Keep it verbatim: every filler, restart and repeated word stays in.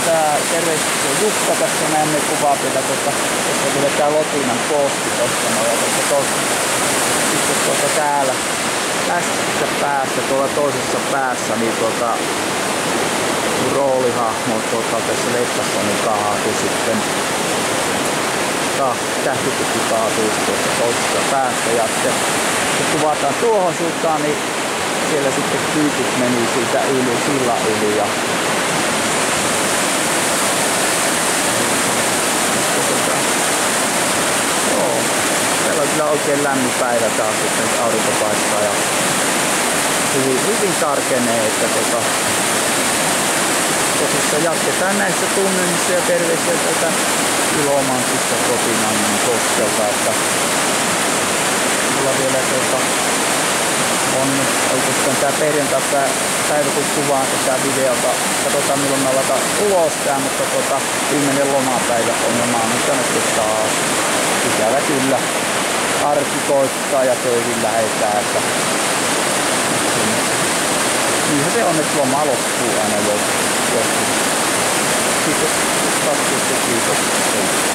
tää terveisesti Jukka tässä näin, me kuvaa vielä tuota, että tulee tää Lotinan posti tossa noin ja tossa tossa. Sitten tuota täällä tässä päässä, tuolla toisessa päässä, niin tuota roolihahmo tuota tässä leffassa niin kaatui sitten. Tähtitukki kaatui tuossa toisessa päässä ja sitten kun kuvataan tuohon suuntaan, niin siellä sitten kyytit meni siitä yli, sillan yli ja joo, täällä on kyllä oikein lämmin päivä taas, että aurinko paistaa ja hyvin, hyvin tarkenee, että tota, tosissaan jatketaan näissä tunnelmissa ja terveisiä tätä Ilomantista Kotinannin koskelta, että mulla vielä tuota on oikeastaan tää perjantai päivä kun kuvaan tätä videota. Katsotaan milloin me aletaan ulos tää, mutta tuota viimeinen lomapäivä on jo maanantaina taas. Ikävä kyllä. Arki koittaa ja töihin lähetään, että niinhän se on, että loma loppuu aina joskus. Kiitos. Kiitos. Kiitos.